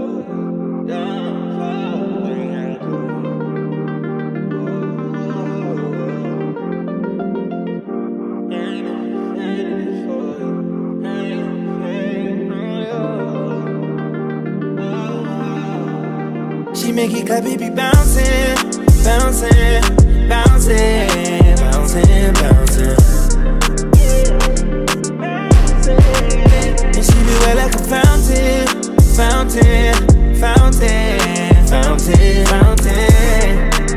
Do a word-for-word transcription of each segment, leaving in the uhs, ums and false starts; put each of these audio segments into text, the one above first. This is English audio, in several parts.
She make it clap, it be bouncing, bouncing, bouncing, bouncing, bouncing. And she be wet like a fountain, fountain, fountain, fountain, fountain.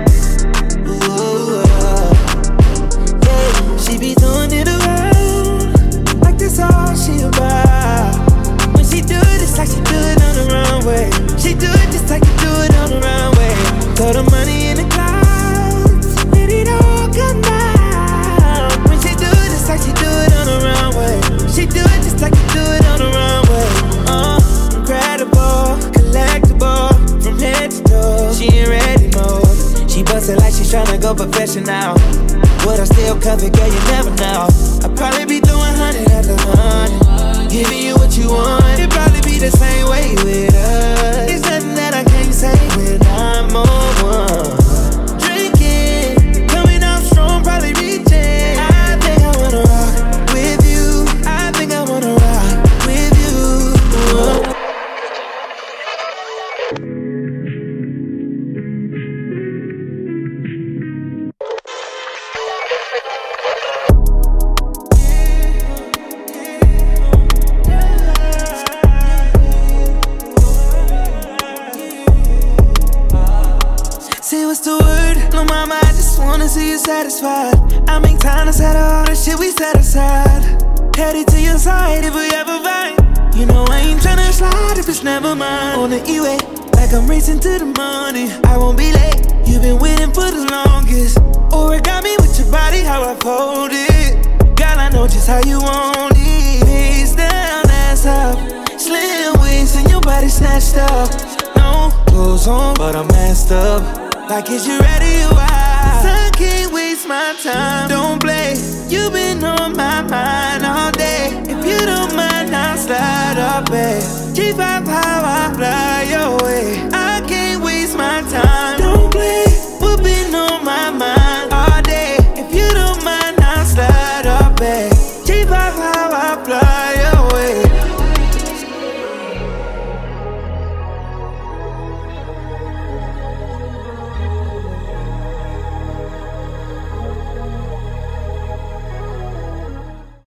Ooh, yeah. She be doing it around like that's all she about. When she do it, it's like she do it on the runway. She do it just like you do it on the runway. Throw the money in the clouds, let it all come down. When she do it, it's like she do it on the runway. She do it just like you do it on the runway. Uh, incredible, collectible, from head to toe. She ain't ready mode. She bust it like she's tryna go professional. Would I still cover, girl, you never know. I'd probably be doing hundred after hundred, giving you what you want. It'd probably be the same way with us. It's nothing that I can't say when I'm on one. Drinking, coming out strong, probably reaching. I think I wanna rock with you. I think I wanna rock with you. Whoa. Say what's the word? No mama, I just wanna see you satisfied. I make time to settle all the shit we set aside. Headed to your side if we ever fight. You know I ain't tryna slide if it's never mine. On the E-way, like I'm racing to the morning. I won't be late, you've been waiting for the longest. Origami with your body, how I fold it. Girl, I know just how you want it. Face down, ass up, slim waist and your body snatched up. No clothes on, but I'm messed up. Like, is you ready or why? I can't waste my time. Don't play, you've been on my mind all day. If you don't mind, I'll slide up, babe. G five, how I fly your way. I can't waste my time. Don't play, we've been on my mind all day. If you don't mind, I'll slide up, babe. G five, how I fly